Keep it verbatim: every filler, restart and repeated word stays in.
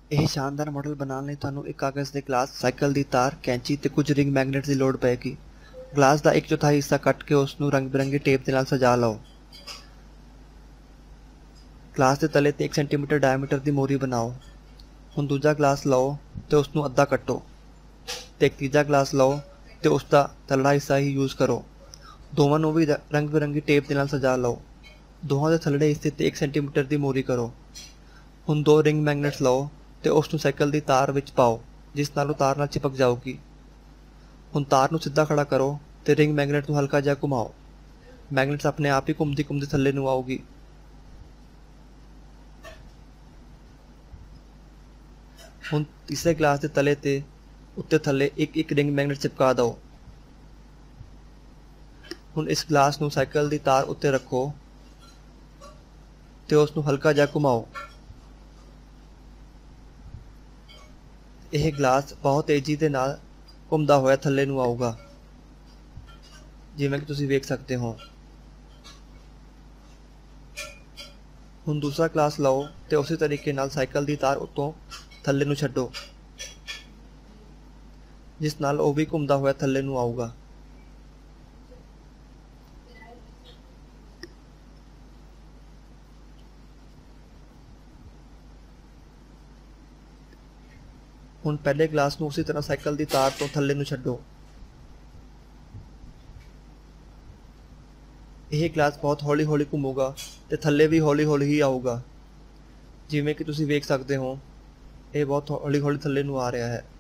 ਇਹ ਸ਼ਾਨਦਾਰ ਮਾਡਲ ਬਣਾਉਣ ਲਈ ਤੁਹਾਨੂੰ ਇੱਕ ਕਾਗਜ਼ ਦੇ ਗਲਾਸ, ਸਾਈਕਲ ਦੀ ਤਾਰ, ਕੈਂਚੀ ਤੇ ਕੁਝ ਰਿੰਗ ਮੈਗਨੇਟਸ ਦੀ ਲੋੜ ਪਏਗੀ। ਗਲਾਸ ਦਾ ਇੱਕ ਚੌਥਾਈ ਹਿੱਸਾ ਕੱਟ ਕੇ ਉਸ ਨੂੰ ਰੰਗ ਬਿਰੰਗੀ ਟੇਪ ਦੇ ਨਾਲ ਸਜਾ ਲਓ। ਗਲਾਸ ਦੇ ਤਲੇ ਤੇ ਇੱਕ ਸੈਂਟੀਮੀਟਰ ਡਾਇਆਮੀਟਰ ਦੀ ਮੋਰੀ ਬਣਾਓ। ਹੁਣ ਦੂਜਾ ਗਲਾਸ ਲਓ ਤੇ ਉਸ ਨੂੰ ਅੱਧਾ ਕੱਟੋ ਤੇ ਇੱਕ ਤੀਜਾ ਗਲਾਸ ਲਓ ਤੇ ਉਸ ਦਾ ਤਲੜਾ ਹਿੱਸਾ ਹੀ ਯੂਜ਼ ਕਰੋ। ਦੋਵਾਂ ਨੂੰ ਵੀ ਰੰਗ ਬਿਰੰਗੀ ਟੇਪ ਦੇ ਨਾਲ ਸਜਾ ਲਓ। ਦੋਹਾਂ ਦੇ ਥੱਲੜੇ ਹਿੱਸੇ ਤੇ ਇੱਕ ਸੈਂਟੀਮੀਟਰ ਦੀ ਮੋਰੀ ਕਰੋ। ਹੁਣ ਦੋ ਰਿੰਗ ਮੈਗਨੇਟਸ ਲਓ ਤੇ ਉਸ ਨੂੰ ਸਾਈਕਲ ਦੀ ਤਾਰ ਵਿੱਚ ਪਾਓ, ਜਿਸ ਨਾਲ ਉਹ ਤਾਰ ਨਾਲ ਚਿਪਕ ਜਾਊਗੀ। ਹੁਣ ਤਾਰ ਨੂੰ ਸਿੱਧਾ ਖੜਾ ਕਰੋ ਤੇ ਰਿੰਗ ਮੈਗਨੇਟ ਨੂੰ ਹਲਕਾ ਜਿਹਾ ਘੁਮਾਓ। ਮੈਗਨੇਟਸ ਆਪਣੇ ਆਪ ਹੀ ਘੁੰਮਦੀ ਘੁੰਮਦੀ ਥੱਲੇ ਨੂੰ ਆਊਗੀ। ਹੁਣ ਤੀਸਰੇ ਗਲਾਸ ਦੇ ਤਲੇ ਤੇ ਉੱਤੇ ਥੱਲੇ ਇੱਕ ਇੱਕ ਰਿੰਗ ਮੈਗਨੇਟ ਚਿਪਕਾ ਦਿਓ। ਹੁਣ ਇਸ ਗਲਾਸ ਨੂੰ ਸਾਈਕਲ ਦੀ ਤਾਰ ਉੱਤੇ ਰੱਖੋ ਤੇ ਉਸ ਨੂੰ ਹਲਕਾ ਜਿਹਾ ਘੁਮਾਓ। ਇਹ ਗਲਾਸ ਬਹੁਤ ਤੇਜ਼ੀ ਦੇ ਨਾਲ ਘੁੰਮਦਾ ਹੋਇਆ ਥੱਲੇ ਨੂੰ ਆਊਗਾ, ਜਿਵੇਂ ਕਿ ਤੁਸੀਂ ਵੇਖ ਸਕਦੇ ਹੋ। ਹੁਣ ਦੂਸਰਾ ਗਲਾਸ ਲਓ ਤੇ ਉਸੇ ਤਰੀਕੇ ਨਾਲ ਸਾਈਕਲ ਦੀ ਤਾਰ ਉੱਤੋਂ ਥੱਲੇ ਨੂੰ ਛੱਡੋ, ਜਿਸ ਨਾਲ ਉਹ ਵੀ ਘੁੰਮਦਾ ਹੋਇਆ ਥੱਲੇ ਨੂੰ ਆਊਗਾ। ਹੁਣ ਪਹਿਲੇ ਗਲਾਸ ਨੂੰ ਉਸੇ ਤਰ੍ਹਾਂ ਸਾਈਕਲ ਦੀ ਤਾਰ ਤੋਂ ਥੱਲੇ ਨੂੰ ਛੱਡੋ। ਇਹ ਗਲਾਸ ਬਹੁਤ ਹੌਲੀ ਹੌਲੀ ਘੁੰਮੂਗਾ ਤੇ ਥੱਲੇ ਵੀ ਹੌਲੀ ਹੌਲੀ ਹੀ ਆਊਗਾ, ਜਿਵੇਂ ਕਿ ਤੁਸੀਂ ਵੇਖ ਸਕਦੇ ਹੋ। ਇਹ ਬਹੁਤ ਹੌਲੀ ਹੌਲੀ ਥੱਲੇ ਨੂੰ ਆ ਰਿਹਾ ਹੈ।